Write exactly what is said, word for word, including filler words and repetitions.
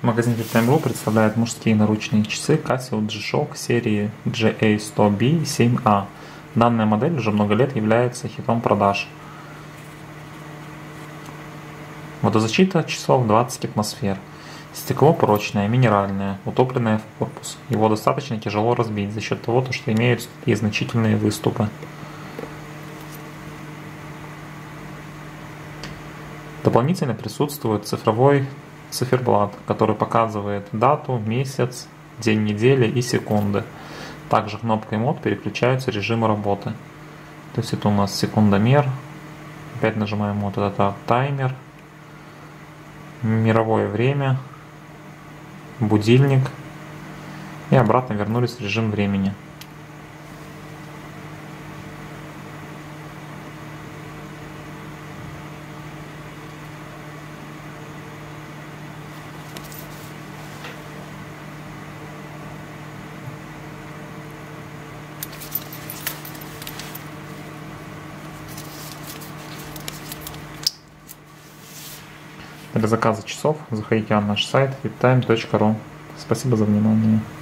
Магазин Timeru представляет мужские наручные часы Casio G-Shock серии джи эй сто би семь а. Данная модель уже много лет является хитом продаж. Водозащита часов двадцать атмосфер. Стекло прочное, минеральное, утопленное в корпус. Его достаточно тяжело разбить за счет того, что имеют такие значительные выступы. Дополнительно присутствует цифровой циферблат, который показывает дату, месяц, день недели и секунды. Также кнопкой мод переключаются режимы работы. То есть это у нас секундомер. Опять нажимаем мод, это таймер, мировое время, будильник. И обратно вернулись в режим времени. Для заказа часов заходите на наш сайт виптайм точка ру. Спасибо за внимание.